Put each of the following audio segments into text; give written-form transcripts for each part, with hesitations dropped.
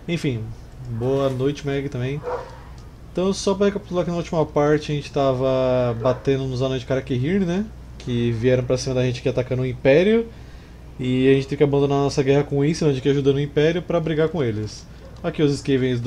Enfim, boa noite, Meg, também. Então, só para recapitular que na última parte a gente tava batendo nos anões de Karakehir, né? Que vieram pra cima da gente aqui atacando o Império. E a gente teve que abandonar a nossa guerra com o Island, que ajudando o Império, pra brigar com eles. Aqui os Skavens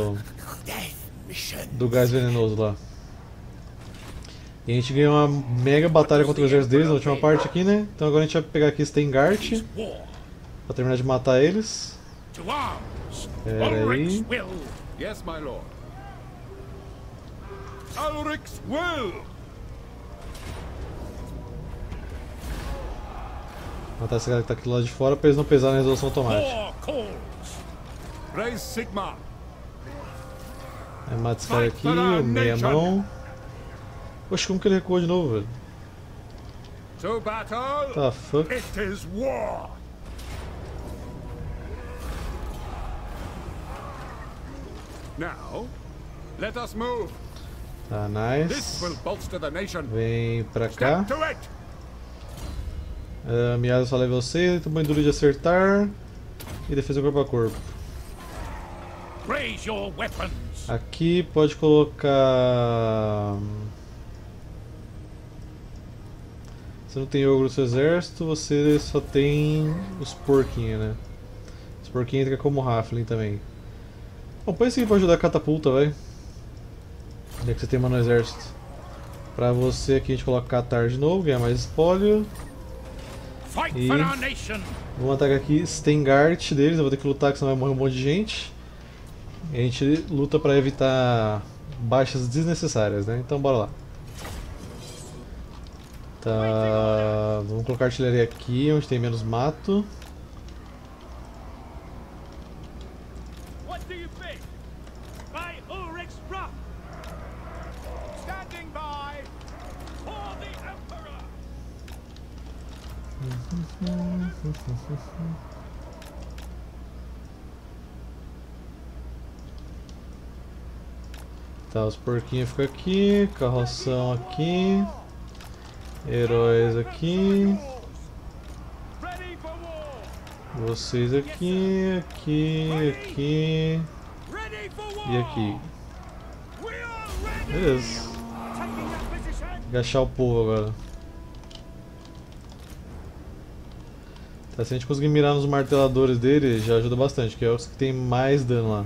do gás venenoso lá. E a gente ganhou uma mega batalha contra o exército deles na última parte aqui, né? Então agora a gente vai pegar aqui Stengart pra terminar de matar eles. Pera aí. Yes, my lord. Ulric's will. Matar esse cara que tá aqui do lado de fora pra eles não pesarem na resolução automática. Praise Sigma. Aí mata esse cara aqui, o meia-mão. Oxe, como que ele recuou de novo, velho? To battle. Tá, fuck. It is war. Now, let us move. Tá, This will nice. bolster the nation. Vem pra cá. Step to it. Miado só level 6, tamanho duro de acertar. E defesa corpo a corpo. Raise your weapons. Aqui pode colocar. Você não tem ogro no seu exército, você só tem os porquinhos, né? Os porquinhos entram como Halfling também. Bom, põe esse aqui pra ajudar a catapulta, vai. Já que você tem uma no exército. Pra você aqui a gente coloca Catar de novo, ganha mais espólio. Fight E for our nation. vamos atacar aqui Stengart deles, eu vou ter que lutar, que senão vai morrer um monte de gente. E a gente luta pra evitar baixas desnecessárias, né? Então bora lá. Tá, vamos colocar artilharia aqui, onde tem menos mato. What do you think? By Ulric's wrath. Standing by for the Emperor. Tá, os porquinhos ficam aqui, carroção aqui, heróis aqui, Ready for war. vocês aqui, aqui Ready for war. e aqui. We are ready. Beleza. Taking that position. Agachar o povo agora. Tá, se a gente conseguir mirar nos marteladores dele, já ajuda bastante, que é os que tem mais dano lá.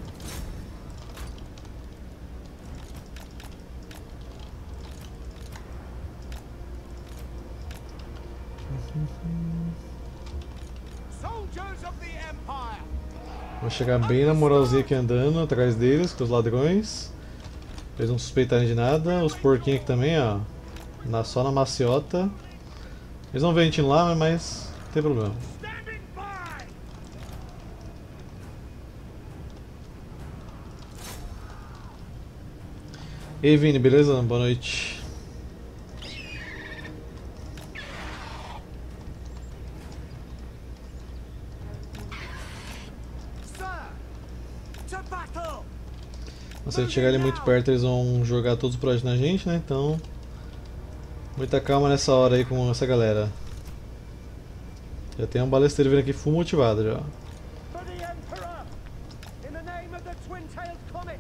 Soldiers of the Empire. Vou chegar bem na moralzinha aqui andando atrás deles, com os ladrões. Pra eles não suspeitarem de nada. Os porquinhos aqui também, ó. Só na maciota. Eles vão ver a gente lá, mas não tem problema. Standing by. E aí, Vini, beleza? Boa noite. Sir. To battle. Se a gente chegar ali muito perto, eles vão jogar todos os projetos na gente, né? Então, muita calma nessa hora aí com essa galera. Já tem um balesteiro vindo aqui full motivado já. For the Emperor. In the name of the twin-tailed comet.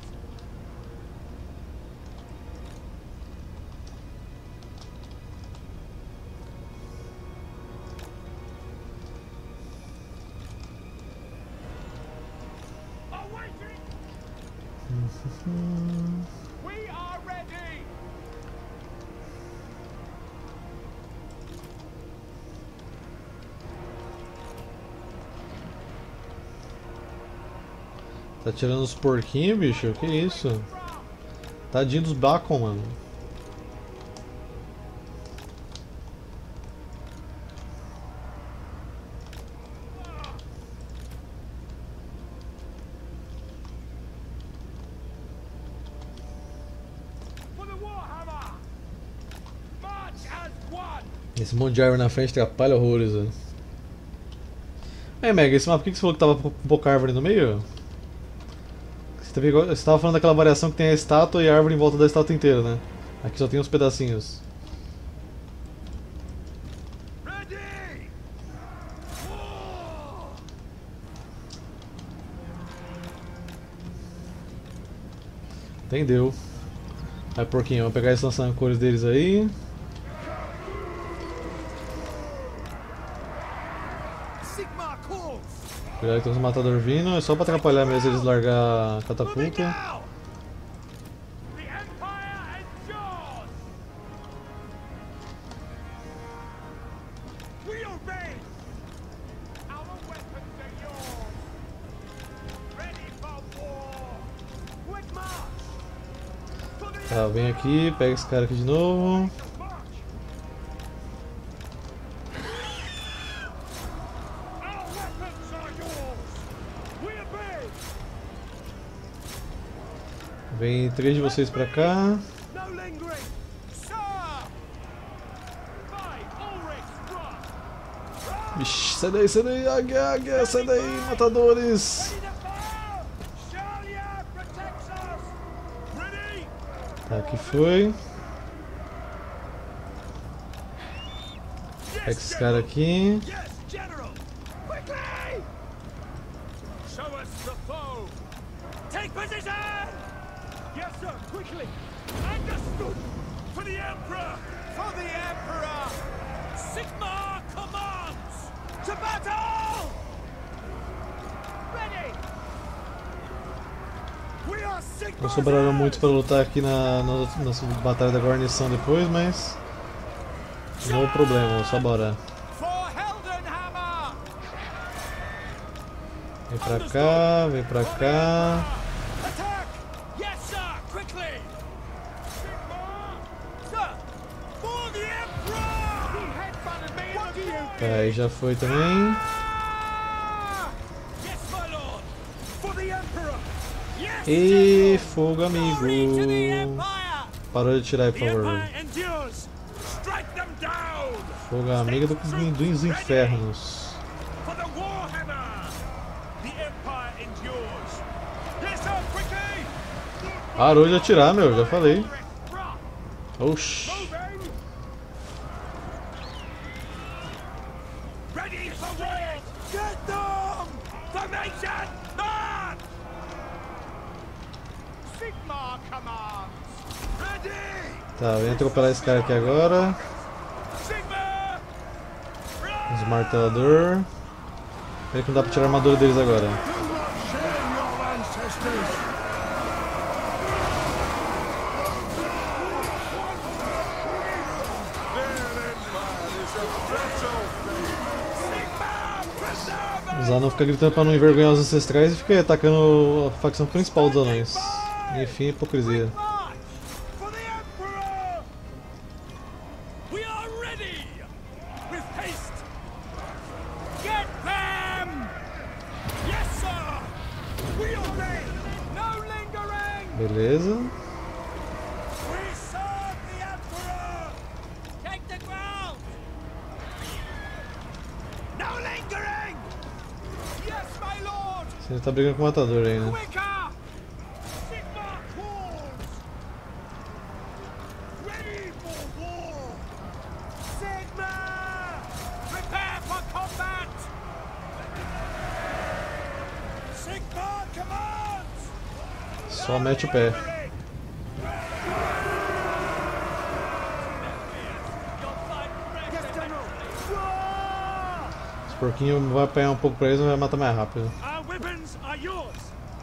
Awaiting. We are ready. Tá tirando os porquinhos, bicho? Que isso? Tadinho dos Bacon, mano. For the Warhammer. March as one. Esse monte de árvore na frente atrapalha horrores, velho. Aí, Mega, esse mapa, por que você falou que tava com pouca árvore no meio? Você tava falando daquela variação que tem a estátua e a árvore em volta da estátua inteira, né? Aqui só tem uns pedacinhos. Ready. War. Entendeu. Vai, porquinho, vamos pegar esses lança-cores deles aí. Sigmar calls. Cuidado que tem uns matador vindo, é só pra atrapalhar mesmo eles largar a Moving catapulta. now. The Empire endures. We obey. Our weapons are yours. Ready for war. Quick march. For the Tá, vem aqui, pega esse cara aqui de novo. march. Our weapons are yours. We obey. Vem 3 de vocês pra cá. No lingering. Sir. By Ulrich's wrath. Ixi, sai daí, águia, águia, sai daí, matadores. Ready to fire. Shalia protects us. Ready. Tá, aqui foi. Pega esses caras aqui. Yes, General. Quickly. Show us the foe. Take position. Yes, sir. Quickly. Understood. For the Emperor. For the Emperor. Sigmar commands. To battle. Ready. We are Sigmar. Não sobraram muitos pra lutar aqui nas batalhas da guarnição depois, mas não é problema, só bora. For Heldenhammer. Vem pra cá, vem pra cá. Attack! Yes, sir! Quickly! Sigmar! Sir! For the Emperor! He headbutted me. What do you Tá, aí já foi também. Yes, my lord! For the Emperor! Yes, E General! fogo, amigo. Glory to the Empire! Parou de atirar aí, por The favor. Empire endures! Strike them down! Fogo, amigo dos infernos. For the Warhammer! The Empire endures! Yes, sir! Quickly! Parou de atirar, meu, já falei. Ulrich's wrath. Oxi. Moving! Ready for war! Get them! Formation! Man! Sigmar commands! Ready! Tá, vem atropelar esse cara aqui agora. Sigmar! Os martelador. Peraí que não dá pra tirar a armadura deles agora. Os anões ficam gritando pra não envergonhar os ancestrais e fica atacando a facção principal dos anões. Enfim, hipocrisia. March! For the Emperor! We are ready! With haste! Get them! Yes, sir! We obey! No lingering! Beleza. We serve the Emperor! Take the ground! No lingering! Yes, my lord! Você tá brigando com o matador aí, né? Quicker! Sigmar calls! Ready for war! Sigmar! Prepare for combat! Sigmar commands! Só mete o pé. Yes, General! War! Os porquinhos vai apanhar um pouco pra eles, mas vai matar mais rápido. Our weapons are yours!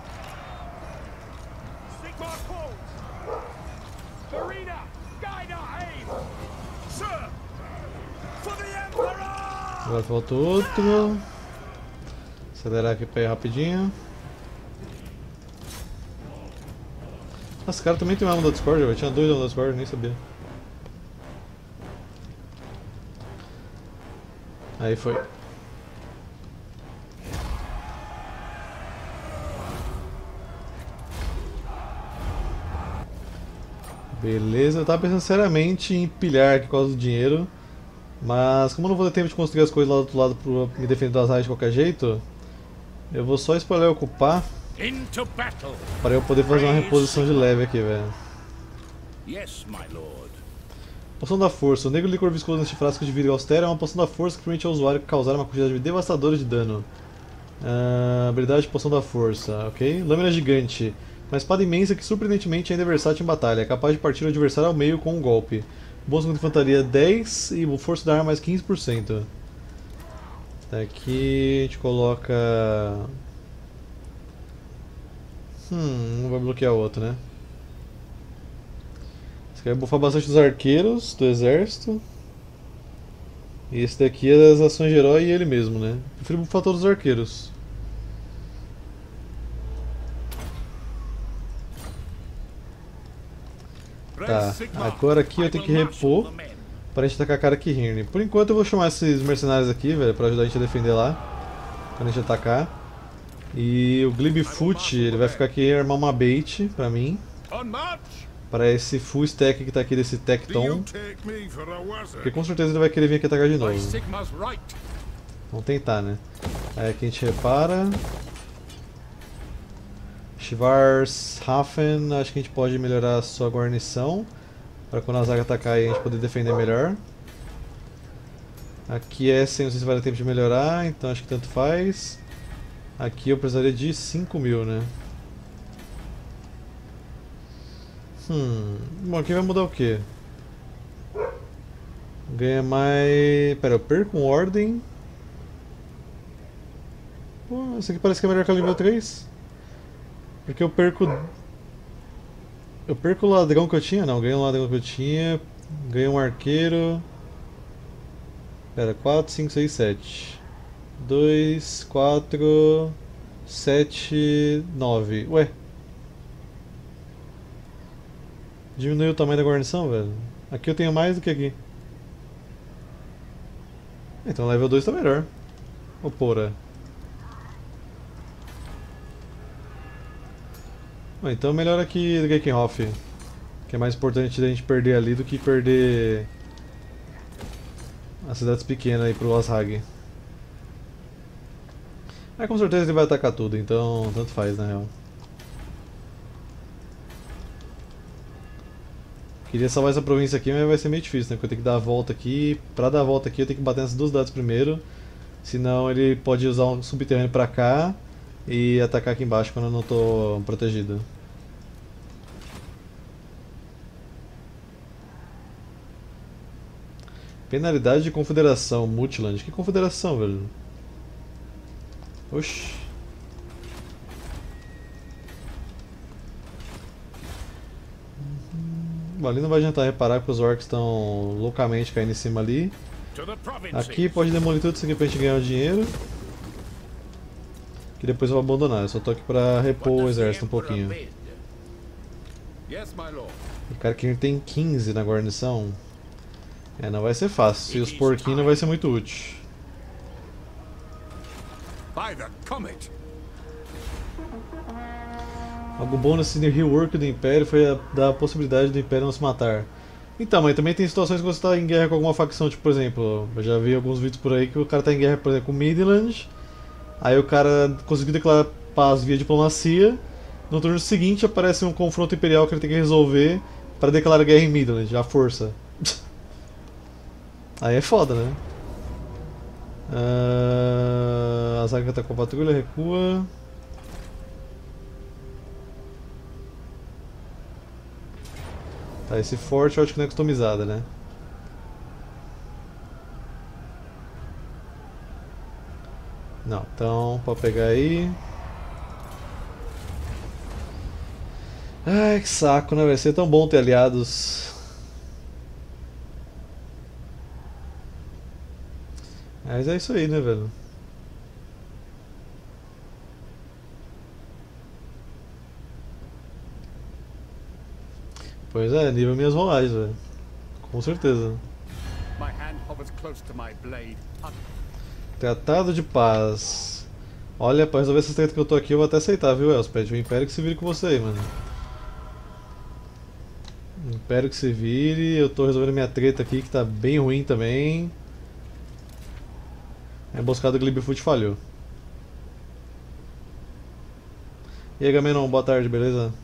Sigmar calls! Verena, guide our aim! Sir! For the Emperor! Agora falta outro. Acelerar aqui pra ir rapidinho. Nossa, esse cara também tem uma arma da Discord, eu tinha 2 armas da Discord, nem sabia. Aí foi. Beleza, eu tava pensando seriamente em pilhar aqui por causa do dinheiro. Mas como eu não vou ter tempo de construir as coisas lá do outro lado pra me defender das raias de qualquer jeito, eu vou só espalhar e ocupar Into battle! para eu poder fazer uma reposição de leve aqui, velho. Yes, my lord. Poção da Força. O negro licor viscoso neste frasco de vidro austero é uma poção da força que permite ao usuário causar uma quantidade devastadora de dano. Habilidade de Poção da Força, ok? Lâmina gigante. Uma espada imensa que surpreendentemente ainda é versátil em batalha. É capaz de partir o adversário ao meio com um golpe. Bônus contra infantaria 10 e o força da arma mais 15%. Aqui a gente coloca... não vai bloquear o outro, né? Esse aqui vai buffar bastante os arqueiros do exército. E esse daqui é das ações de herói e ele mesmo, né? Prefiro buffar todos os arqueiros. Tá, agora aqui eu tenho que repor pra gente atacar a cara Kirne. Por enquanto eu vou chamar esses mercenários aqui, velho, pra ajudar a gente a defender lá. Quando a gente atacar. E o Glibfoot, ele vai ficar aqui e armar uma bait pra mim. Para esse full stack que tá aqui desse Tecton. Porque com certeza ele vai querer vir aqui atacar de novo. Vamos tentar, né? Aí aqui a gente repara. Schwarzhafen, acho que a gente pode melhorar a sua guarnição. Para quando a zaga atacar aí a gente poder defender melhor. Aqui Essen, não sei se vai dar tempo de melhorar, então acho que tanto faz. Aqui eu precisaria de 5.000, né? Bom, aqui vai mudar o quê? Ganha mais... Pera, eu perco um ordem. Pô, esse aqui parece que é melhor que o nível 3. Porque eu perco... Eu perco o ladrão que eu tinha? Não, ganho o ladrão que eu tinha. Ganho um arqueiro. Pera, 4, 5, 6, 7. 2, 4, 7, 9. Ué? Diminuiu o tamanho da guarnição, velho? Aqui eu tenho mais do que aqui. Então level 2 tá melhor. Ô porra. Bom, então melhor aqui do Gekenhof. Que é mais importante da gente perder ali do que perder as cidades pequenas aí pro Ashag. Mas com certeza ele vai atacar tudo, então tanto faz na real. Queria salvar essa província aqui, mas vai ser meio difícil, né? Porque eu tenho que dar a volta aqui. Pra dar a volta aqui eu tenho que bater nessas duas cidades primeiro. Senão ele pode usar um subterrâneo pra cá e atacar aqui embaixo quando eu não tô protegido. Penalidade de confederação, Multiland. Que confederação, velho? Oxi. Bom, ali não vai adiantar reparar que os orcs estão loucamente caindo em cima ali. Aqui pode demolir tudo isso aqui pra gente ganhar o dinheiro. Que depois eu vou abandonar, eu só tô aqui pra repor o exército um pouquinho. O cara que tem 15 na guarnição. É, não vai ser fácil, e os porquinhos não vai ser muito útil. Algo bom nesse rework do Império foi dar a possibilidade do Império não se matar. Então, mas também tem situações que você está em guerra com alguma facção, tipo, por exemplo, eu já vi alguns vídeos por aí que o cara está em guerra, por exemplo, com Midland, aí o cara conseguiu declarar paz via diplomacia, no turno seguinte aparece um confronto imperial que ele tem que resolver para declarar guerra em Midland, à força. Aí é foda, né? A zaga atacou a patrulha, recua. Tá, esse forte eu acho que não é customizado, né? Não, então pode pegar aí. Ai, que saco, né? Vai ser tão bom ter aliados. Mas é isso aí, né, velho? Pois é, nível minhas rolagens, velho. Com certeza. Tratado de paz. Olha, pra resolver essas tretas que eu tô aqui, eu vou até aceitar, viu, Elspeth? O Império que se vire com você aí, mano. O Império que se vire. Eu tô resolvendo minha treta aqui, que tá bem ruim também. A emboscada do Glibfoot falhou. E aí, Gamenon, boa tarde, beleza?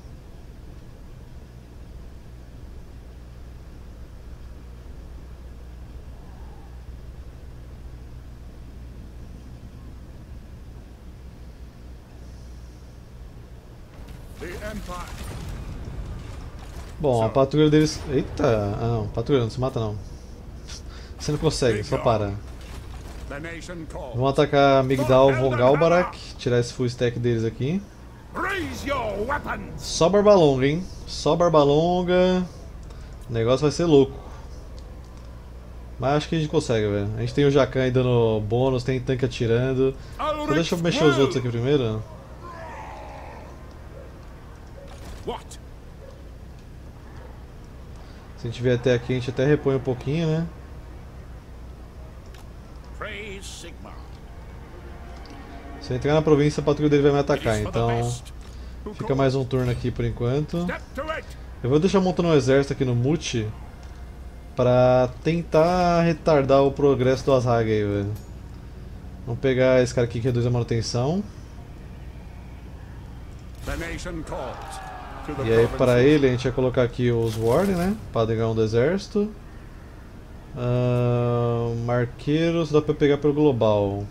The Empire. Bom, a patrulha deles... Eita! Ah não, patrulha não se mata não. Você não consegue, só para. The nation calls. Vamos atacar Migdal von Galbarak, tirar esse full stack deles aqui. Raise your weapons. Só barba longa, hein? Só barba longa. O negócio vai ser louco. Mas acho que a gente consegue, velho. A gente tem o Jacan aí dando bônus, tem tanque atirando. Então deixa eu mexer os outros aqui primeiro. What? Se a gente vier até aqui, a gente até repõe um pouquinho, né? Praise Sigmar. Se eu entrar na província, a patrulha dele vai me atacar, It is for the então best. Who fica calls? mais um turno aqui por enquanto. Step to it. Eu vou deixar montando um exército aqui no Mute pra tentar retardar o progresso do Azhag aí, velho. Vamos pegar esse cara aqui que reduz a manutenção. The nation calls. To the E aí para provinces. ele a gente vai colocar aqui os Warden, né? Padrão do exército. Marqueiros dá pra pegar pelo global.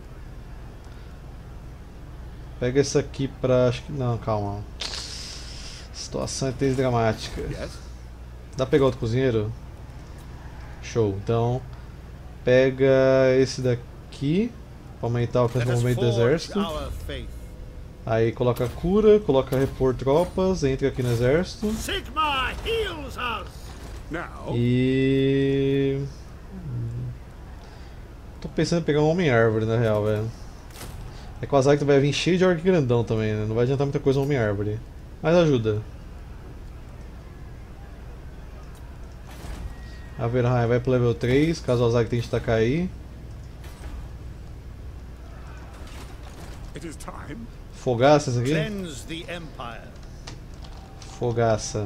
Pega esse aqui pra... acho que... não, calma. Situação é tensa dramática. Yes. Dá pra pegar outro cozinheiro? Show. Então, pega esse daqui pra aumentar o alcance do movimento do exército. Aí coloca cura, coloca repor tropas, entra aqui no exército. Sigmar heals us. Now. E... tô pensando em pegar um Homem-Árvore na real, velho. É que o Azhag vai vir cheio de orc grandão também, né? Não vai adiantar muita coisa um Homem-Árvore. Mas ajuda. A Verheim vai pro level 3, caso o Azhag tente atacar aí. It is time. Fogaça essa aqui? Cleanse the Empire. Fogaça.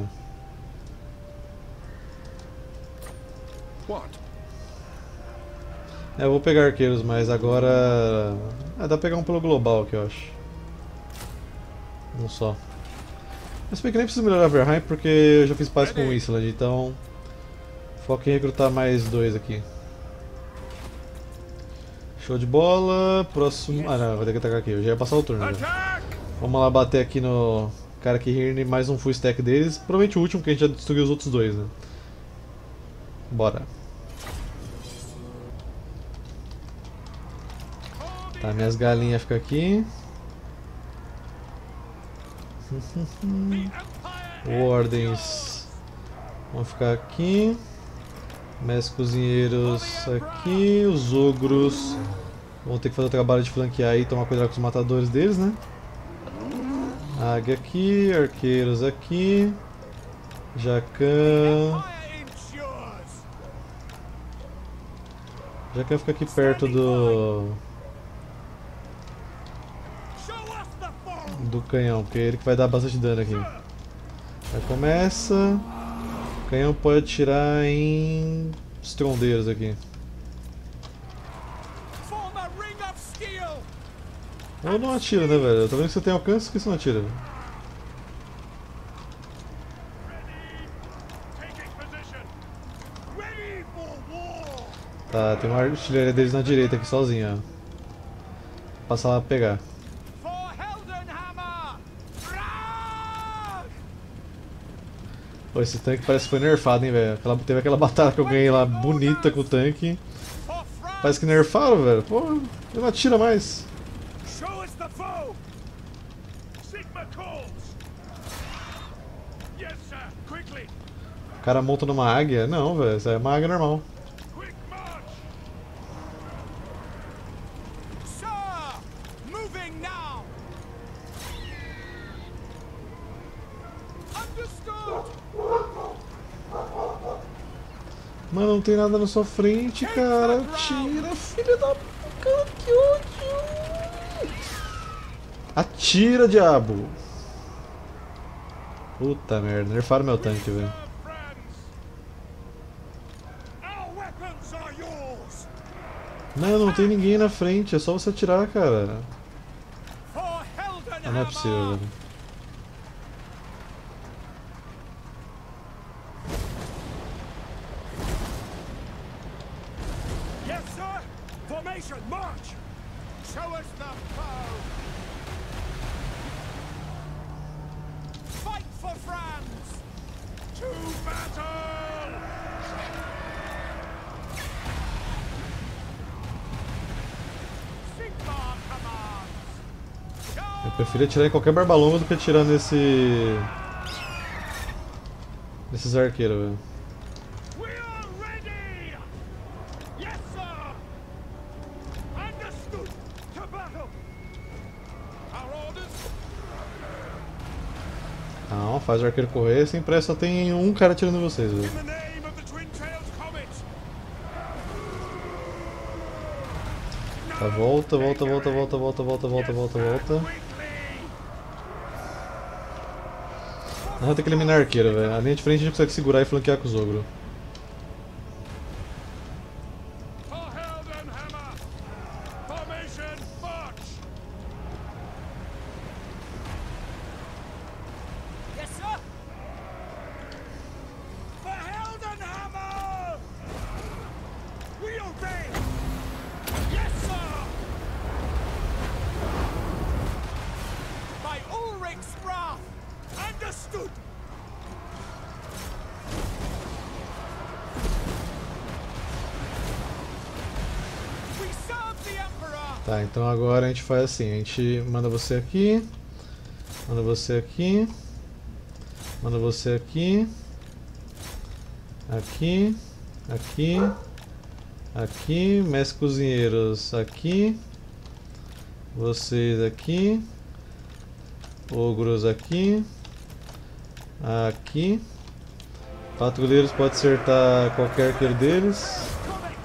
What? Eu vou pegar arqueiros, mas agora... dá pra pegar um pelo global aqui, eu acho. Um só. Mas bem que nem preciso melhorar a Verheim porque eu já fiz paz com o Island, então... foco em recrutar mais dois aqui. Show de bola. Próximo... ah não, vou ter que atacar aqui, eu já ia passar o turno. Já. Attack! Vamos lá bater aqui no cara que reúne mais um full stack deles. Provavelmente o último, que a gente já destruiu os outros dois, né? Bora. Tá, minhas galinhas ficam aqui. Wardens vão ficar aqui. Mestres cozinheiros aqui. Os ogros vão ter que fazer o trabalho de flanquear e tomar cuidado com os matadores deles, né? Águia aqui, arqueiros aqui. Jacan. Jacan fica aqui perto do canhão, porque é ele que vai dar bastante dano aqui. Aí começa. O canhão pode atirar em estrondeiros aqui. Ou não atira, né, velho? Eu tô vendo que você tem alcance, por que você não atira? Tá, tem uma artilharia deles na direita aqui sozinha, ó. Passa lá pra pegar. Pô, esse tanque parece que foi nerfado, hein, velho. Teve aquela batalha que eu ganhei lá bonita com o tanque. Parece que nerfaram, velho. Pô, ele não atira mais. O cara monta numa águia? Não, velho. Isso é uma águia normal. Mano, não tem nada na sua frente, cara. Atira, filha da puta, que ódio. Atira, diabo. Puta merda, nerfaram meu tanque, velho. Não, não tem ninguém na frente, é só você atirar, cara. Ah, não é possível, velho. prefiro atirar em qualquer barba longa do que atirar nesses arqueiros, velho. We are ready! Yes, sir! Understood! To battle! Our orders? Não, faz o arqueiro correr, sem pressa, só tem um cara atirando em vocês, velho. In the name of the Twin-Tailed Comet! Tá, volta. Não, tem que eliminar a arqueira, velho. A linha de frente a gente consegue segurar e flanquear com os ogros. For Heldenhammer! Formation march! Yes, sir! For Heldenhammer! We obey! Yes, sir! By Ulrich's wrath! Understood! We serve the Emperor! Tá, então agora a gente faz assim, a gente manda você aqui, manda você aqui, manda você aqui, aqui, aqui, aqui, mestre cozinheiros aqui, vocês aqui, ogros aqui, aqui, patrulheiros pode acertar qualquer arqueiro deles. Comet!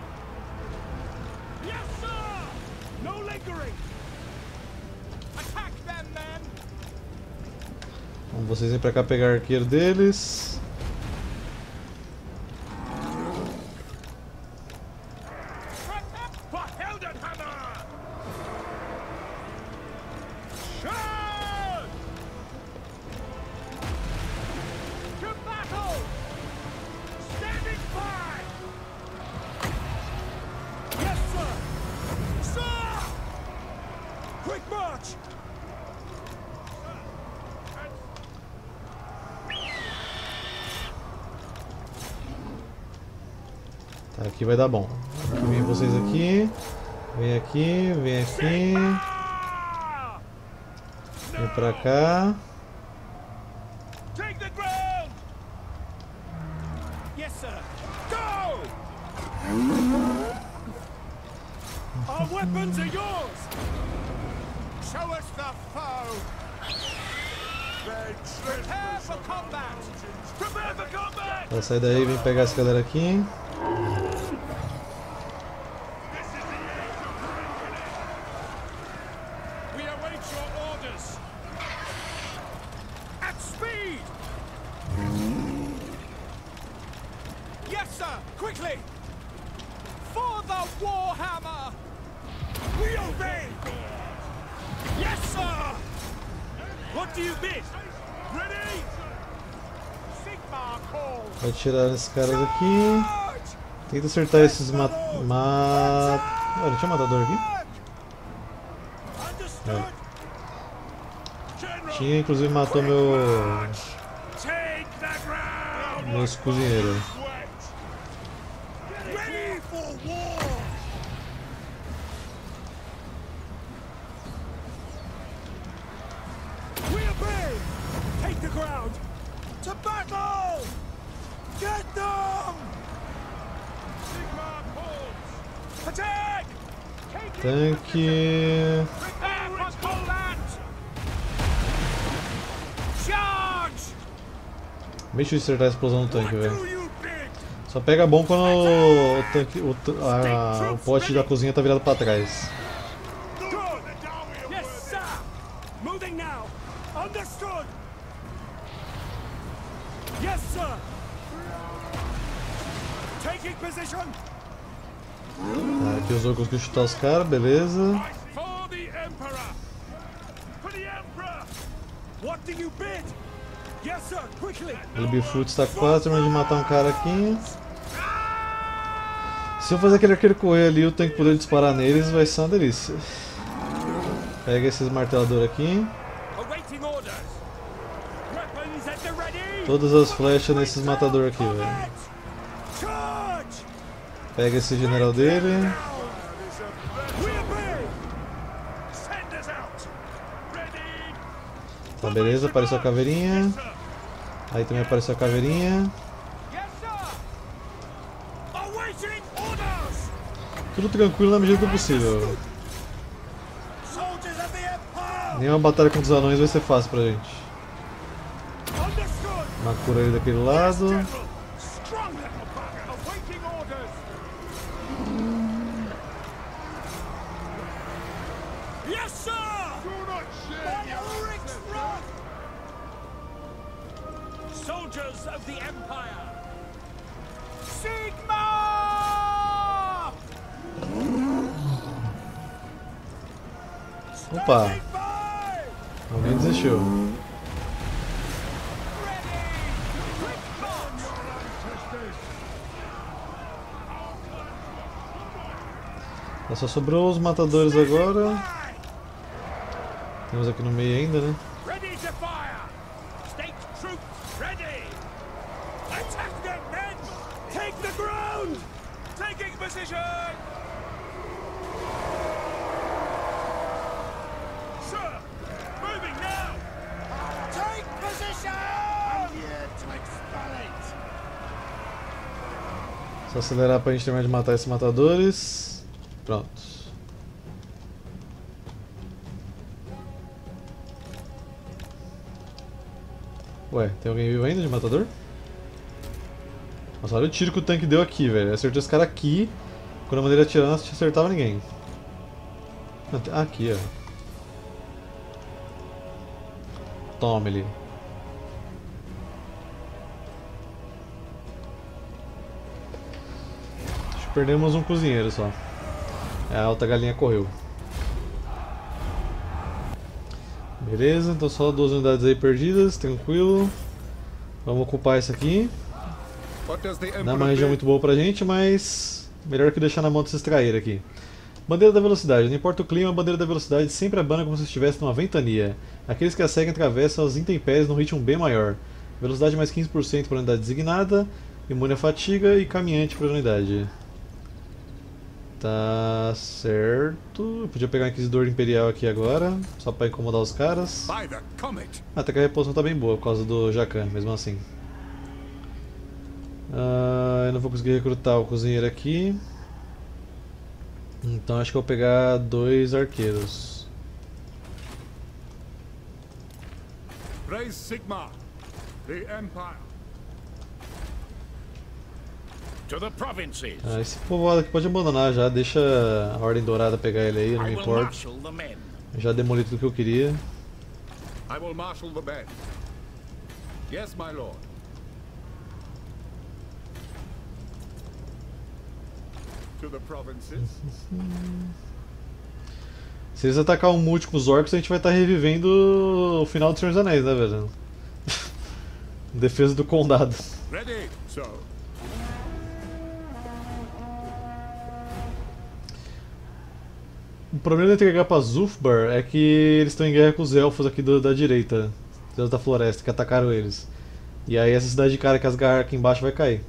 Yes, sir! No lingering! Attack them, men! Então vocês vêm pra cá pegar arqueiro deles. For Heldenhammer! Charge! To battle! Standing by! Yes, sir! Sir! Quick march! Tá, aqui vai dar bom. Aqui vem vocês aqui. Vem aqui, vem aqui. Ah! Vem pra cá. Take the ground! Yes, sir. Go! Our weapons are yours! Show us the foe! Prepare for combat! Prepare for combat! Tá, sai daí, vem pegar essa galera aqui. We await your orders! At speed! Yes, sir! Quickly! For the Warhammer! We obey! Yes, sir! What do you bid? Ready? Sigmar calls! Vai atirar nesses caras aqui. Charge! Tenta acertar esses Olha, tinha um matador aqui? Understood! General! Tinha, inclusive matou Take the ground! meus cozinheiros. Ready for war! We obey! Take the ground! To battle! Get them! Sigmar calls! Attack! Tanque. Prepare for combat! Charge! Mexe de acertar a explosão no tanque, What velho. do you bid? Só pega bom quando o tanque, o pote da cozinha tá virado pra trás. Good! Yes, sir! Moving now! Understood! Yes, sir! Taking position! Tá, aqui os ogros conseguiu chutar os caras, beleza. For the Emperor! For the Emperor! What do you bid? Yes, sir! Quickly! O Bifut está quase terminando de matar um cara aqui. Se eu fazer aquele arqueiro correr ali e o tanque poder disparar neles, vai ser uma delícia. Pega esses marteladores aqui. Awaiting orders! Weapons at the ready! Todas as flechas nesses matadores aqui, velho. Charge! Pega esse general dele. We obey! Send us out! Ready! Tá, beleza, apareceu a caveirinha. Yes, sir. Aí também apareceu a caveirinha. Yes, sir. Awaiting orders. Tudo tranquilo na medida do possível. Soldiers of the Empire. Nenhuma batalha contra os anões vai ser fácil pra gente. Understood. Uma cura ali daquele lado. General. Strong little bugger. Awaiting orders. Yes, sir. Do not share your front. Soldiers of the Empire. Sigma! Opa, Standing by. alguém desistiu. Ready. Quick march. Só sobrou os matadores agora. By. Temos aqui no meio ainda, né? Ready to fire! State troops ready! Attack them, men! Take the ground! Taking position! Sir! Moving now! Take position! I'm here to expel it! Só acelerar pra gente terminar de matar esses matadores. Pronto. Ué, tem alguém vivo ainda de matador? Nossa, olha o tiro que o tanque deu aqui, velho. Eu acertei esse cara aqui. Quando eu mandei ele atirar, não acertava ninguém. Ah, aqui, ó. Toma ele. Acho que perdemos um cozinheiro só. A alta galinha correu. Beleza, então só 2 unidades aí perdidas, tranquilo. Vamos ocupar isso aqui. Não é uma região muito boa pra gente, mas melhor que deixar na mão desses traíra aqui. Bandeira da velocidade. Não importa o clima, a bandeira da velocidade sempre abana como se estivesse numa ventania. Aqueles que a seguem atravessam as intempéries num ritmo bem maior. Velocidade mais 15% para a unidade designada, imune à fatiga e caminhante para a unidade. Tá certo. Eu podia pegar um Inquisidor Imperial aqui agora, só para incomodar os caras. Até que a reposição tá bem boa por causa do Jacan, mesmo assim. Eu não vou conseguir recrutar o cozinheiro aqui. Então acho que eu vou pegar 2 arqueiros. Praise Sigma, the Empire. To the provinces! Esse povoado aqui pode abandonar já, deixa a Ordem Dourada pegar ele aí, não me I will importa. marshal the men. Já demoli tudo que eu queria. I will marshal the men. Yes, my lord. To the provinces. Se eles atacar um multi com os orcs, a gente vai estar revivendo o final do Senhor dos Anéis, né, velho? Defesa do condado. Ready, so. O problema de entregar pra Zulfbar é que eles estão em guerra com os elfos aqui da direita, os da floresta, que atacaram eles. E aí essa cidade de cara que as garras aqui embaixo vai cair.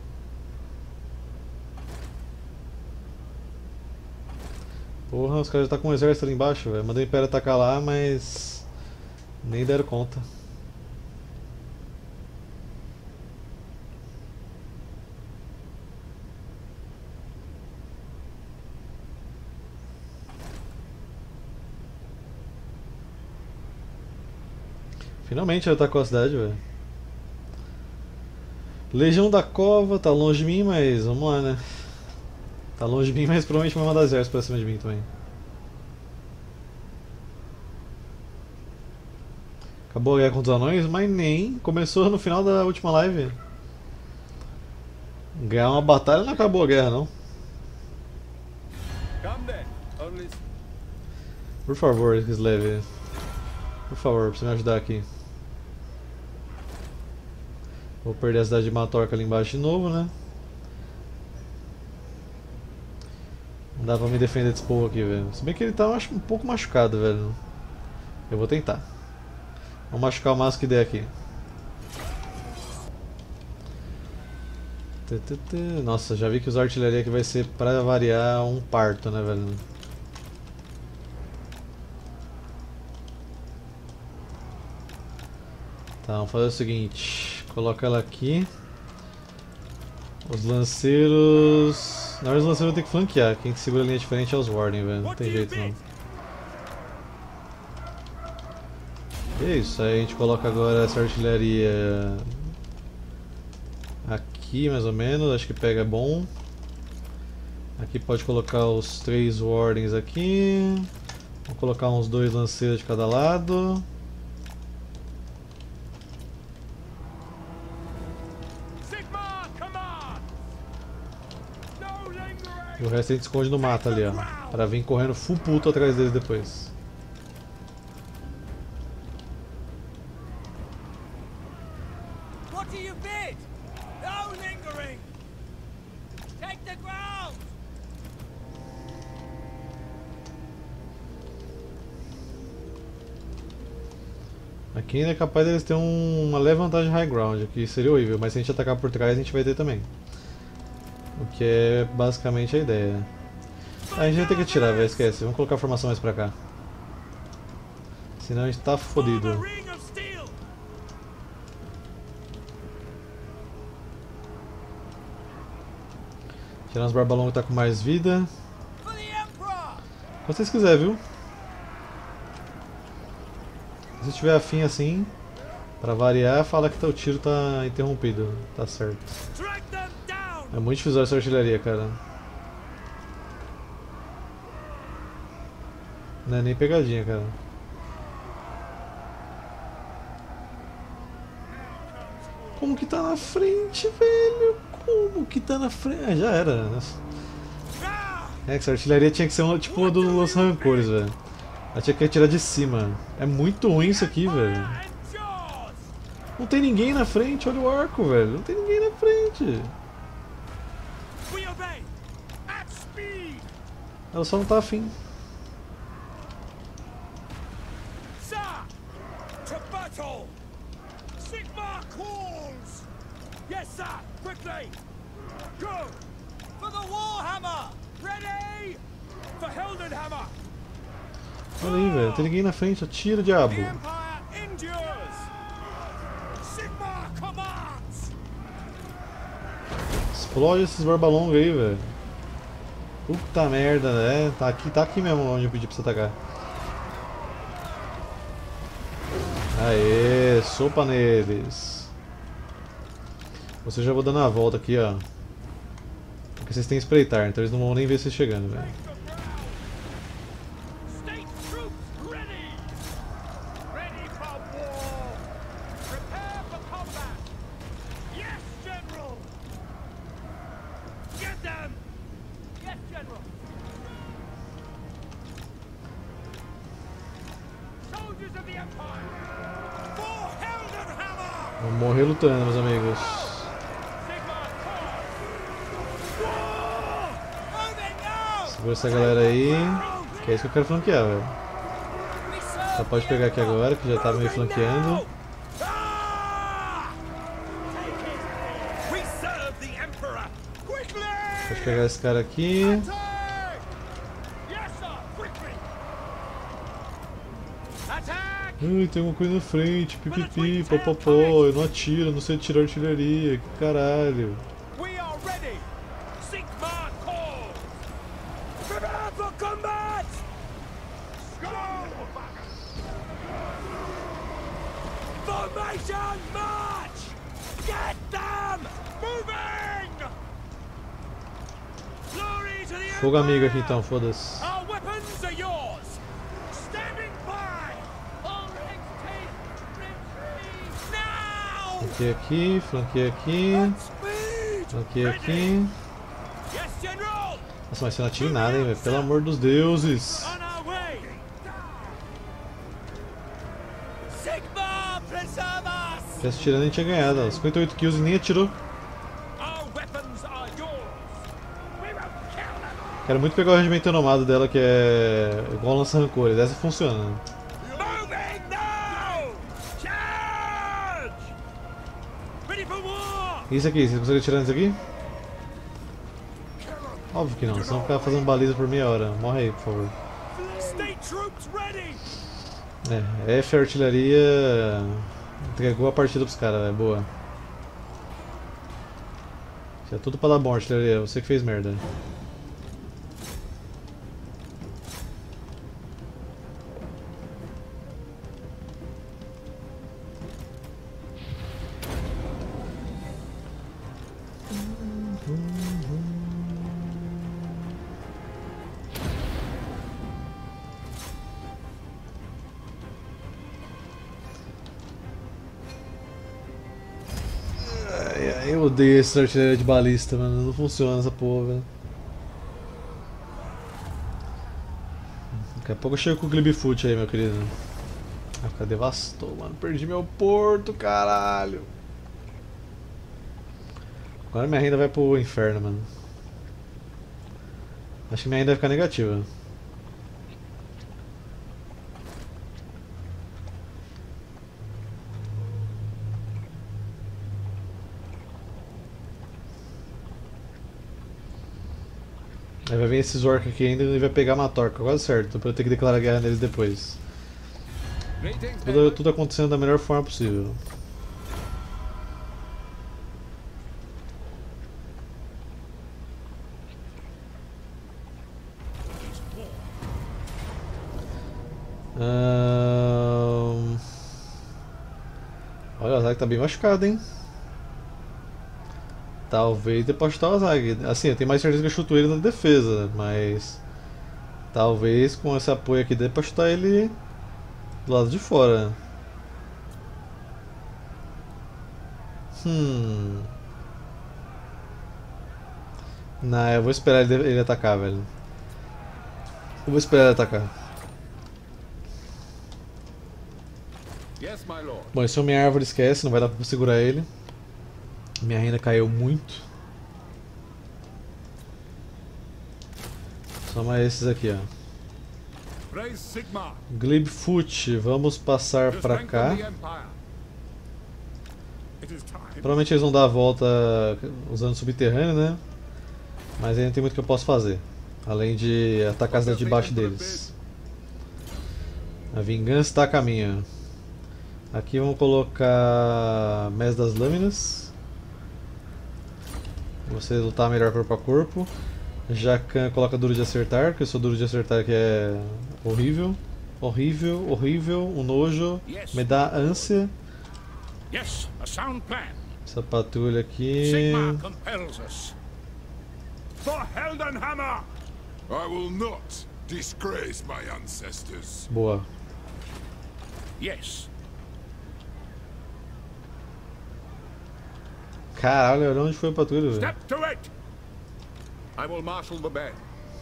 Porra, os caras já estão com um exército ali embaixo, velho. Mandei o Império atacar lá, mas nem deram conta. Finalmente ele atacou a cidade, velho. Legião da Cova, tá longe de mim, mas vamos lá, né? Tá longe de mim, mas provavelmente vai mandar exército pra cima de mim também. Acabou a guerra contra os anões, mas nem. Começou no final da última live. Ganhar uma batalha não acabou a guerra, não. Come then. Only. Por favor, Slev. Por favor, pra você me ajudar aqui. Vou perder a cidade de Matorca ali embaixo de novo, né? Não dá pra me defender desse povo aqui, velho. Se bem que ele tá um pouco machucado, velho. Eu vou tentar. Vou machucar o máximo que der aqui. Nossa, já vi que os artilharia aqui vai ser, pra variar, um parto, né, velho? Tá, vamos fazer o seguinte. Coloca ela aqui. Os lanceiros... Na hora os lanceiros vão ter que flanquear. Quem segura a linha de frente é os Warden, velho. Não tem jeito não. E é isso, aí a gente coloca agora essa artilharia aqui mais ou menos, acho que pega bom. Aqui pode colocar os 3 Wardens aqui. Vou colocar uns 2 lanceiros de cada lado. E o resto a gente esconde no mato ali, ó. Pra vir correndo full puto atrás deles depois. Aqui ainda é capaz deles terem uma leve vantagem high ground, que seria horrível, mas se a gente atacar por trás a gente vai ter também. O que é basicamente a ideia. A gente vai ter que atirar, velho, esquece. Vamos colocar a formação mais pra cá. Senão a gente tá fodido. Tirar uns barbalão que tá com mais vida. Quando vocês quiserem, viu? Se tiver afim assim, pra variar, fala que o tiro tá interrompido. Tá certo. É muito difícil essa artilharia, cara. Não é nem pegadinha, cara. Como que tá na frente, velho? Como que tá na frente? Ah, já era. É que essa artilharia tinha que ser uma, tipo uma do Los Rancores, velho. Ela tinha que atirar de cima. É muito ruim isso aqui, velho. Não tem ninguém na frente, olha o arco, velho. Não tem ninguém na frente. Ela só não tá afim. Olha aí, velho, não tem ninguém na frente, atira, diabo. Explode esses barbalongos aí, velho. Puta merda, né? Tá aqui mesmo onde eu pedi pra você atacar. Aê, sopa neles. Você já vou dando a volta aqui, ó. Porque vocês têm que espreitar, então eles não vão nem ver vocês chegando, velho. Vamos morrer lutando, meus amigos. Segura essa galera aí, que é isso que eu quero flanquear, velho. Só pode pegar aqui agora, que já tá meio flanqueando. Pode pegar esse cara aqui. Ai, tem uma coisa na frente, pipipi, popopó, eu não atiro, não sei atirar artilharia, que caralho. Fogo amigo aqui então, foda-se. Flanqueia aqui, flanqueia aqui, flanqueia aqui. Nossa, mas você não atira em nada, hein, velho? Pelo amor dos deuses! Se tivesse tirando, a gente tinha ganhado. Ó. 58 kills e nem atirou. Quero muito pegar o regimento renomado dela, que é igual lança rancores. Essa funciona, né? Isso aqui, vocês conseguem tirar isso aqui? Óbvio que não, senão ficar fazendo baliza por meia hora. Morre aí, por favor. É, F artilharia Entregou a partida pros caras, é boa. Isso é tudo pra dar bom, artilharia. Você que fez merda. Eu odeio essa artilharia de balista, mano. Não funciona essa porra, velho. Daqui a pouco eu chego com o Glibfoot aí, meu querido. Ah, fica devastou, mano. Perdi meu porto, caralho. Agora minha renda vai pro inferno, mano. Acho que minha renda vai ficar negativa. Aí vai vir esses orcs aqui ainda e vai pegar uma torca, quase certo, pra eu ter que declarar guerra neles depois. Tudo acontecendo da melhor forma possível. Olha, o Azag tá bem machucado, hein? Talvez depois chutar o Azag. Assim, eu tenho mais certeza que eu chuto ele na defesa, mas talvez com esse apoio aqui dê pra chutar ele do lado de fora. Não, eu vou esperar ele atacar, velho. Eu vou esperar ele atacar. Yes, my lord. Bom, esse é minha árvore, esquece, não vai dar pra segurar ele. Minha renda caiu muito. Só mais esses aqui, ó. Praise Sigmar. Glibfoot, vamos passar To pra strengthen cá. the empire. It is time. Provavelmente eles vão dar a volta usando subterrâneo, né? Mas ainda tem muito que eu posso fazer. Além de atacar as de baixo deles. A vingança está a caminho. Aqui vamos colocar Mestre das Lâminas. Você lutar melhor corpo a corpo. Jacan coloca duro de acertar, porque eu sou duro de acertar que é horrível. Horrível, horrível, um nojo. Me dá ânsia. Yes, a sound plan. Essa patrulha aqui. Sigmar compels us. For Heldenhammer! I will not disgrace my ancestors. Boa. Yes. Caralho, olha onde foi a patrulha, velho. Step to it! I will marshal the band.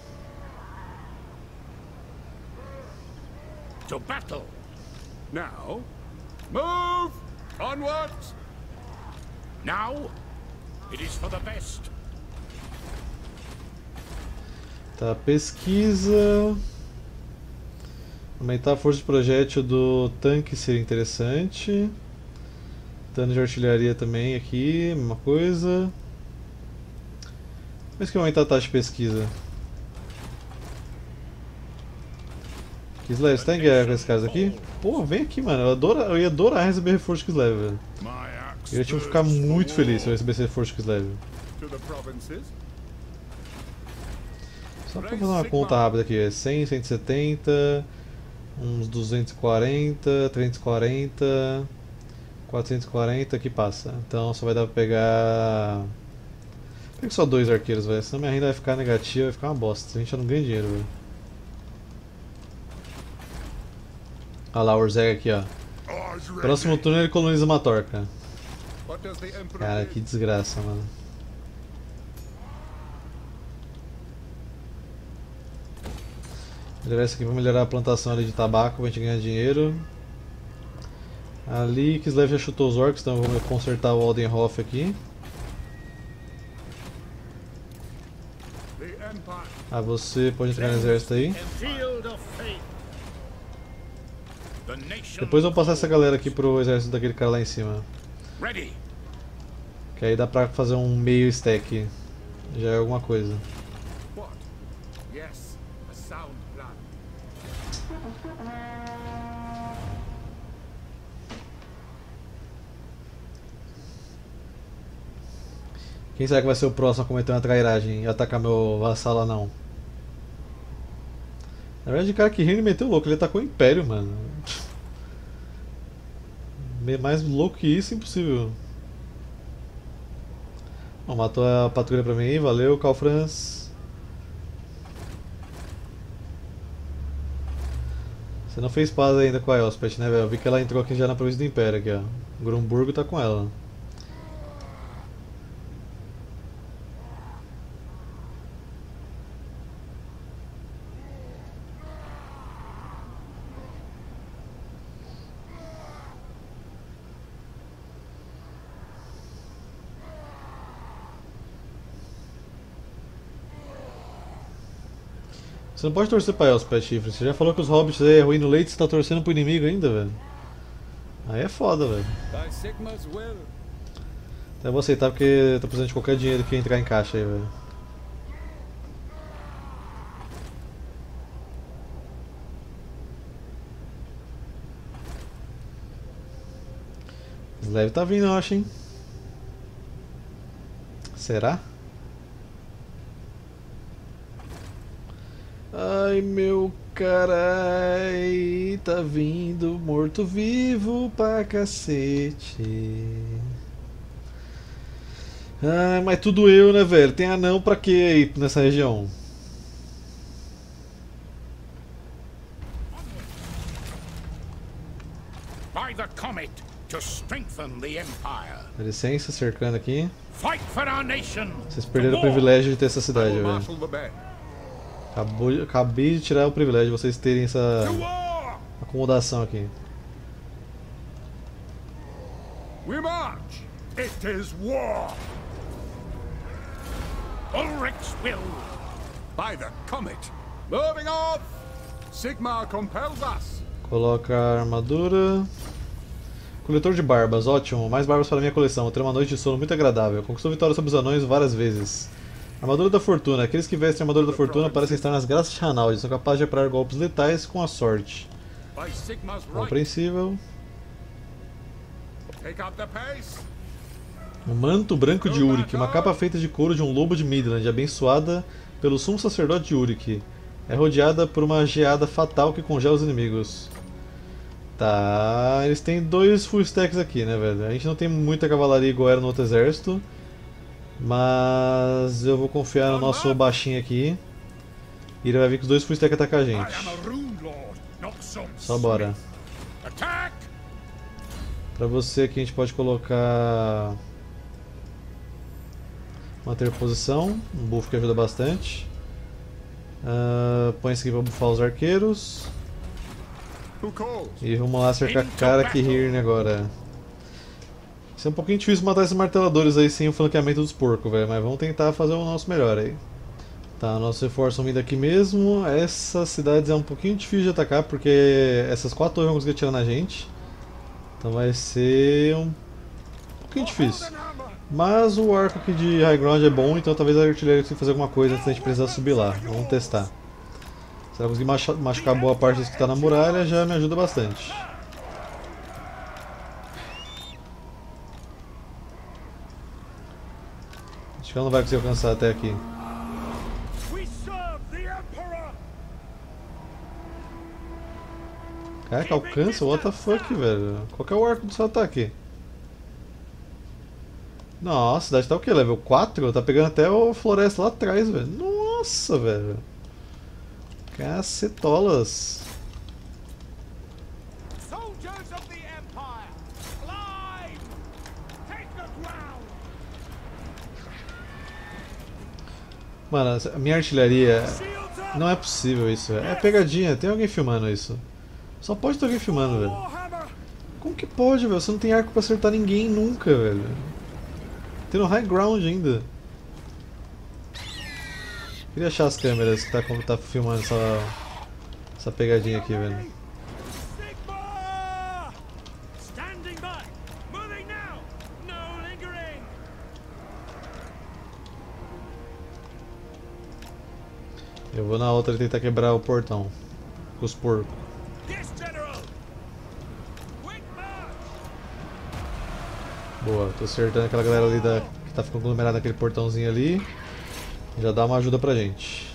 To battle! Now, move onward. Now, it is for the best. Tá, pesquisa. Aumentar a força de projétil do tanque seria interessante. Dano de artilharia também aqui, mesma coisa. Mas que aumentar a taxa de pesquisa. Kislev, você tá em guerra com esses caras aqui? Pô, vem aqui, mano. Eu ia adorar receber reforço de Kislev, velho. My axe Eu ia tipo, ficar thirsts for muito feliz se eu war. recebesse reforço de Kislev. To the provinces. Só pra fazer uma conta rápida aqui, é 100, 170, uns 240, 340, 440 que passa. Então só vai dar pra pegar. Pega só 2 arqueiros, velho, senão minha renda vai ficar negativa, vai ficar uma bosta. A gente já não ganha dinheiro, velho. Olha lá o Orzeg aqui, ó. Ours ready. Próximo turno ele coloniza uma torca. What does the emperor Cara, bid? que desgraça, mano. Ele vai isso aqui pra melhorar a plantação ali de tabaco pra gente ganhar dinheiro. Ali, Kislev já chutou os orcs, então vamos consertar o Aldenhof aqui. The empire. Ah, você pode entrar no exército aí. Field of fate. The nation Depois eu vou passar essa galera aqui pro exército daquele cara lá em cima. ready. Que aí dá pra fazer um meio stack. Já é alguma coisa. What? Yes, a sound plan. Quem será que vai ser o próximo a cometer uma trairagem e atacar meu vassalo não? Na verdade, o cara que riu meteu louco, ele atacou o Império, mano. Mais louco que isso, impossível. Bom, matou a patrulha pra mim aí, valeu, Calfrans. Você não fez paz ainda com a Elspeth, né, velho? Eu vi que ela entrou aqui já na província do Império, aqui, ó. Grumburgo tá com ela. Você não pode torcer pra Elspeth, Chifre. Você já falou que os hobbits aí é ruim no leite e você tá torcendo pro inimigo ainda, velho. Aí é foda, velho. By Sigma's will. Até vou aceitar porque tô precisando de qualquer dinheiro que entrar em caixa aí, velho. Sleve tá vindo, eu acho, hein? Será? Ai meu carai, tá vindo morto-vivo pra cacete. Ai, mas tudo eu, né, velho? Tem anão pra quê aí nessa região? By the comet to strengthen the empire. Dá licença, cercando aqui. Fight for our nation. Vocês perderam o privilégio de ter essa I cidade, will velho. marshal the band. Acabei de tirar o privilégio de vocês terem essa To war! acomodação aqui. We march. It is war. Ulrich's will. By the comet. Moving off. Sigmar compels us. Coloca a armadura. Coletor de barbas, ótimo. Mais barbas para minha coleção. Vou ter uma noite de sono muito agradável. Conquistou vitória sobre os anões várias vezes. Armadura da Fortuna. Aqueles que vestem a armadura da Fortuna parecem estar nas graças de Hanaud. São capazes de operar golpes letais com a sorte. By Sigmar's right. Compreensível. Take up the pace. O manto branco de Uric. Uma capa feita de couro de um lobo de Midland, abençoada pelo sumo sacerdote de Uric. É rodeada por uma geada fatal que congela os inimigos. Tá, eles têm 2 full stacks aqui, né, velho? A gente não tem muita cavalaria igual era no outro exército. Mas eu vou confiar no nosso baixinho aqui. E ele vai vir com os 2 full stacks atacar a I gente. am a rune lord, not some Só bora. Attack! Pra você aqui a gente pode colocar... manter posição, um buff que ajuda bastante. Põe isso aqui pra buffar os arqueiros. Who calls? E vamos lá cercar cara que Hirn agora. Isso é um pouquinho difícil matar esses marteladores aí sem o flanqueamento dos porcos, velho. Mas vamos tentar fazer o nosso melhor aí. Tá, nosso reforço vindo aqui mesmo. Essas cidades é um pouquinho difícil de atacar porque essas 4 torres vão conseguir atirar na gente. Então vai ser um pouquinho difícil. Mas o arco aqui de high ground é bom, então talvez a artilharia consiga fazer alguma coisa antes da gente precisar subir lá. Vamos testar. Se ela conseguir machucar boa parte disso que está na muralha, já me ajuda bastante. Acho que ela não vai conseguir alcançar até aqui. We serve the Emperor! Caraca, alcança? What the fuck, velho? Qual que é o arco do seu ataque? Nossa, a cidade tá o que? Level 4? Tá pegando até a floresta lá atrás, velho. Nossa, velho. Cacetolas. Soldiers of the Empire! Fly! Take the ground! Mano, a minha artilharia... Shields up! Não é possível isso, velho. É pegadinha, tem alguém filmando isso. Só pode ter alguém filmando, velho. Warhammer! Como que pode, velho? Você não tem arco pra acertar ninguém nunca, velho. Tem no high ground ainda. Queria achar as câmeras que tá filmando essa pegadinha aqui, velho. Sigmar! Standing by! Moving now! No lingering! Eu vou na outra tentar quebrar o portão. Com os porcos. Yes, General! Quick march! Boa, tô acertando aquela galera ali que tá ficando aglomerado naquele portãozinho ali. Já dá uma ajuda pra gente.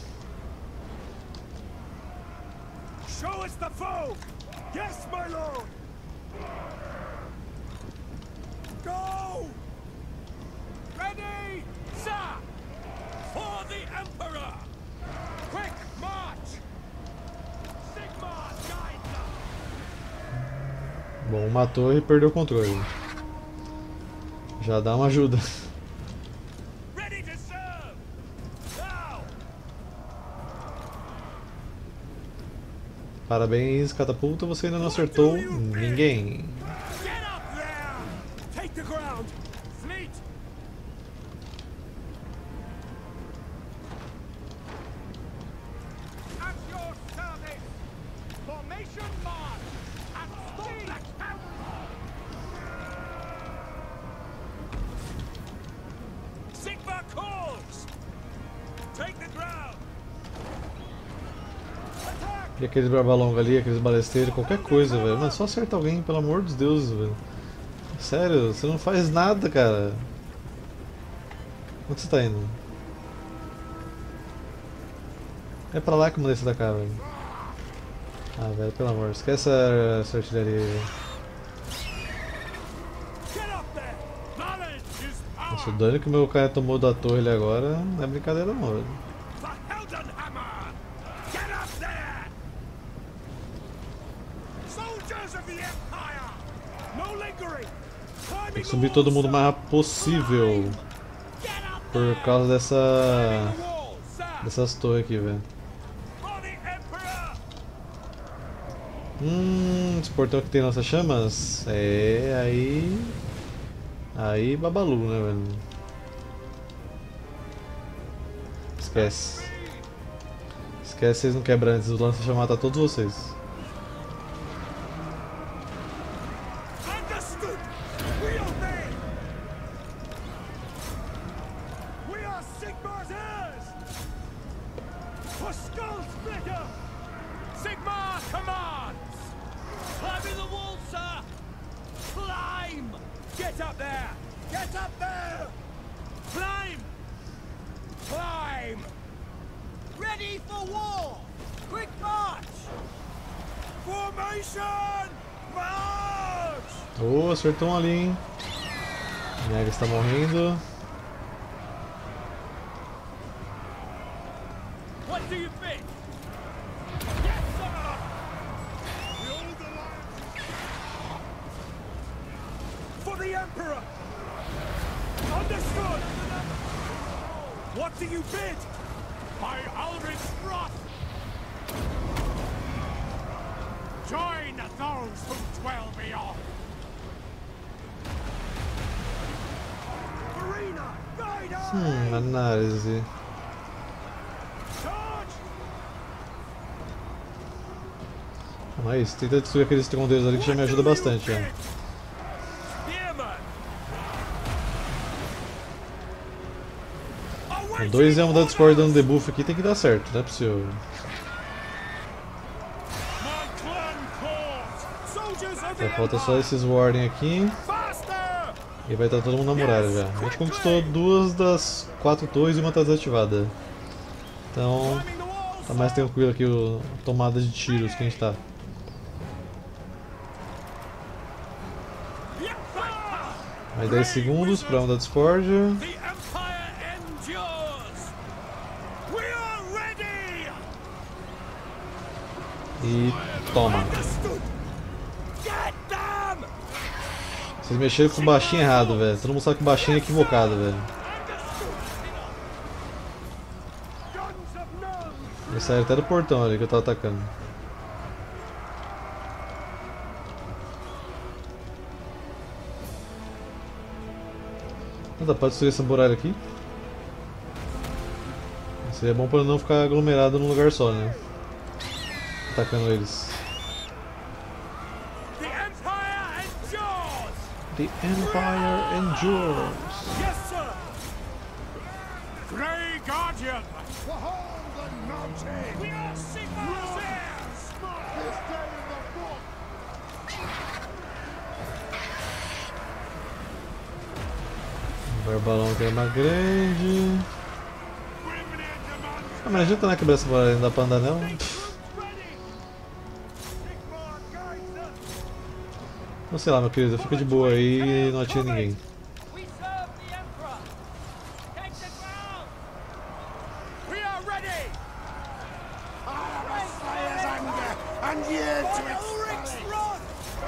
Show us the foe! Yes, my lord! Go! Ready, sir! For the Emperor! Quick march! Sigmar guides us! Bom, uma torre e perdeu o controle. Já dá uma ajuda. Ready to serve! Now! Parabéns, catapulta, você ainda não acertou ninguém. Get up there! Take the ground! Fleet! At your service! Formation march! At speed! Sigma calls! Take the ground! Attack! E aqueles barbalonga ali, aqueles balesteiros, qualquer coisa, velho. Mano, só acerta alguém, pelo amor de Deus, velho. Sério, você não faz nada, cara. Onde você tá indo? É pra lá que eu mandei você tacar, velho. Ah, velho, pelo amor, esquece essa artilharia aí, velho. Get up there! Knowledge is power! Nossa, o dano que o meu cara tomou da torre ali agora não é brincadeira não, velho. For Heldenhammer! Get up there! Soldiers of the Empire! No lingering! Tem que subir todo mundo o mais rápido possível. Get up Por causa the wall, sir! dessas torres aqui, velho. For the Emperor! Esse portão que tem nossas chamas? É, aí... Aí babalu, né, velho? Esquece. Esquece, vocês não quebram antes, o lança-chamas tá todos vocês. Understood! We obey! We are Sigmar's heirs! For Skull Splitter! Sigmar commands! Climbing the wall, sir! Climb! Get up there! Get up there! Climb! Climb! Ready for war! Quick march! Formation! March! Oh, acertou um ali, hein? Nega está morrendo. What do you think? Yes, sir! For the Emperor! Understood! What do you bid? By Ulrich's wrath! Join those who dwell beyond! Marina, guide us! Análise. Charge! Mas tenta destruir aqueles trondeiros ali que já me ajuda bastante, já. Spearman! O 2 é um da Discord dando debuff aqui, tem que dar certo, não é possível. Só falta só esses Warden aqui e vai estar todo mundo na muralha já. A gente conquistou 2 das 4 torres e uma tá desativada. Então tá mais tranquilo aqui a tomada de tiros que a gente tá. Mais 10 segundos pra uma da Discord. E toma. Vocês mexeram com o baixinho errado, velho. Todo mundo sabe que o baixinho é equivocado, velho. Eles saíram até do portão ali que eu tava atacando. Dá pra destruir essa muralha aqui? Seria bom pra não ficar aglomerado num lugar só, né? Atacando eles. The Empire endures. Yes, sir. Grey Guardian. Behold the mountain! We are Sigmar's heirs. This day in the book! Barbalão que é arma grande. Ah, mas não adianta não quebrar essa bola, não dá pra andar não. Não sei lá, meu querido, fica de boa aí e não atira ninguém. We serve the Emperor. Take the ground. We are ready. And yield to its Ulrich's run.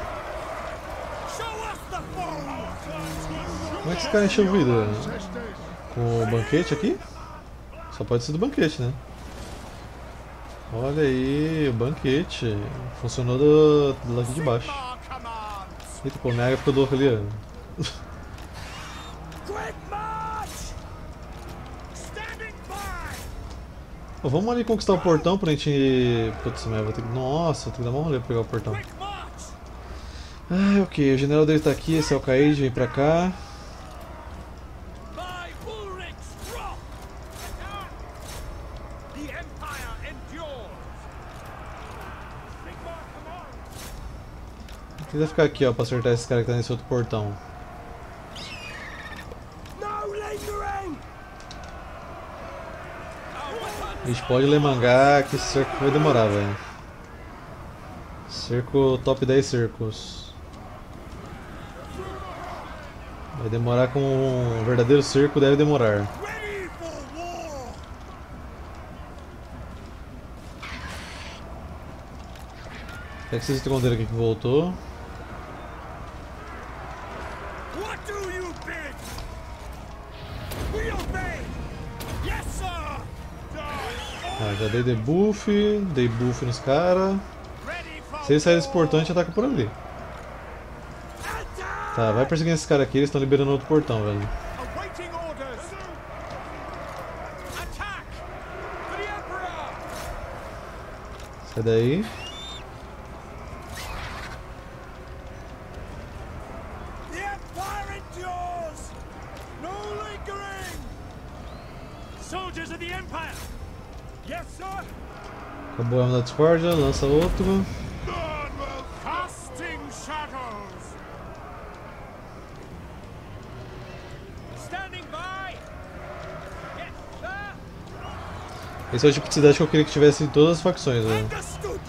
Show us the foe. Como é que esse cara encheu vida? Com o banquete aqui? Só pode ser do banquete, né? Olha aí, o banquete. Funcionou do lado de baixo. Eita, pô, minha águia ficou louca ali, ó. Quick march. Standing by. Pô, vamos ali conquistar o portão pra gente... Putz, mas eu vou ter que... Nossa, vou ter que dar uma rolê pra pegar o portão. Quick march. Ah, ok, o general dele tá aqui, esse é o Alcaide, vem pra cá. By Ulrich's wrath. The Empire endures. Sigmar, come on. Tenta ficar aqui, ó, pra acertar esse cara que tá nesse outro portão. No lingering. A gente pode lemangar que esse cerco vai demorar, velho. Cerco top 10 cercos. Vai demorar com um verdadeiro cerco, deve demorar. Ready for war. É que vocês esconderam aqui que voltou. What do you bid? We obey. Yes, sir. Ah, já dei buff nos caras. Ready for Se eles saírem desse portão, a gente ataca por ali. attack. Tá, vai perseguindo esses caras aqui, eles estão liberando outro portão, velho. Awaiting orders. Attack for the Emperor. Sai daí. The Empire endures. No lingering. Soldiers of the Empire. Yes, sir. Acabou a arma da discórdia, lança outro. Casting shadows. Standing by. Yes, sir. Esse é o tipo de cidade que eu queria que tivesse em todas as facções, velho. Understood.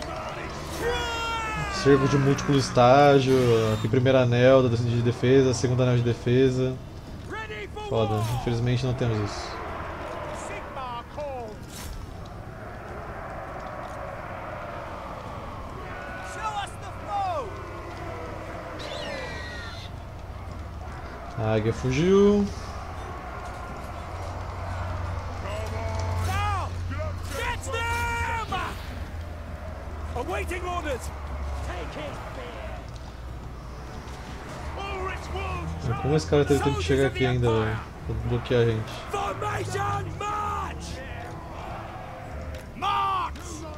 Cerco de múltiplo estágio, aqui primeiro anel de defesa, segundo anel de defesa. Ready for Foda, war. infelizmente não temos isso. Sigmar calls. Show us the foe. A águia fugiu. Now, get them! Awaiting orders. Take it, bear. Ulrich's wolves. Como esse cara teve tempo de chegar aqui ainda, velho? Pra bloquear a gente. Formation march! March!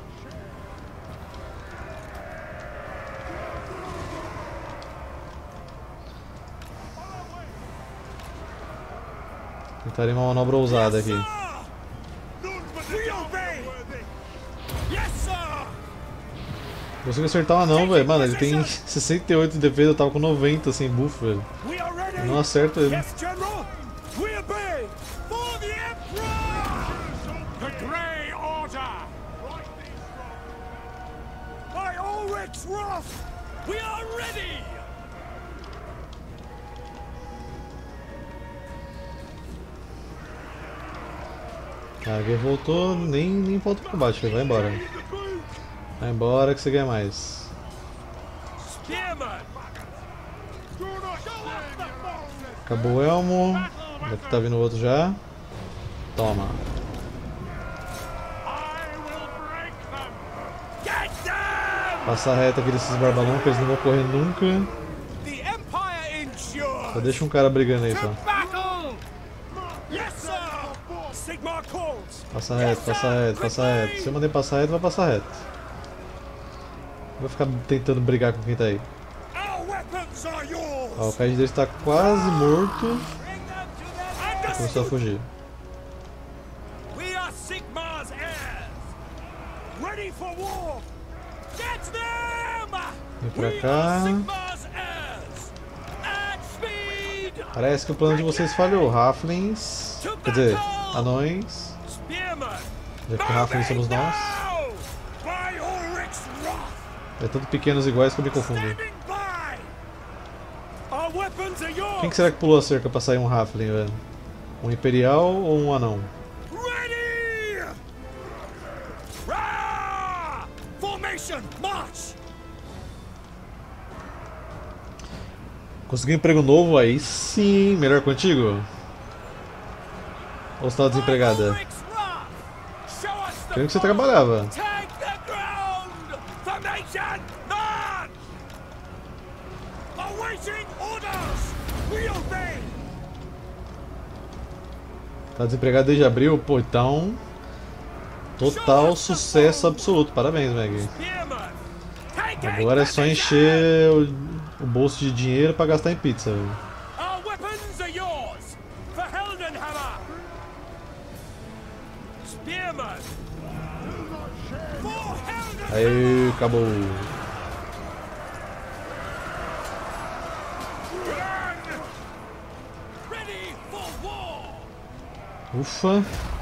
Tentarei uma manobra ousada aqui. We obey! Yes, sir! Consigo acertar um anão, velho. Mano, ele tem 68 de defesa, eu tava com 90 sem buff, velho. We are ready! Eu não acerto ele. Yes, General! We obey! For the Emperor! The Grey Order! By Ulrich's wrath! We are ready! A águia voltou, nem volta pro combate, filho. Vai embora. Vai embora que você ganha mais. Spearman! Acabou o elmo. Daqui tá vindo outro já. Toma. Get them! Passa reto aqui desses barbalão, que eles não vão correr nunca. The Empire endures! Só deixa um cara brigando aí só. Battle! Yes, sir! Sigmar calls! Passa reto, passa reto, passa reto. Se eu mandei passar reto, vai passar reto. Não vai ficar tentando brigar com quem tá aí. Our weapons are yours! Ó, o Kaid dele está quase morto. Bring them to their Começou a fugir. We are Sigmar's heirs! Ready for war! Get them! Vem pra We cá. are Sigmar's heirs! At speed! Parece que o plano de vocês falhou. Halflings, quer dizer, anões. Spearmen, Já que Halflings somos nós. now! By Ulrich's wrath, É tanto pequenos iguais que eu me confundo. standing by! Our weapons are yours! Quem que será que pulou a cerca pra sair um Halfling, velho? Um Imperial ou um anão? Ready! Rah! Formation, march! Consegui um emprego novo aí sim, melhor contigo? Ou você tá desempregada? Ulrich's wrath! Show us the Creio que você foe! trabalhava. Take the ground! Formation, march! Awaiting orders! We obey! Tá desempregado desde abril? Pô, então. Total sucesso absoluto. Parabéns, Meg. Spearmen, take Agora é só encher o bolso de dinheiro pra gastar em pizza, velho. Our weapons are yours! For Heldenhammer! Spearmen! For Heldenhammer! Aí, acabou. Ready for war! Ufa.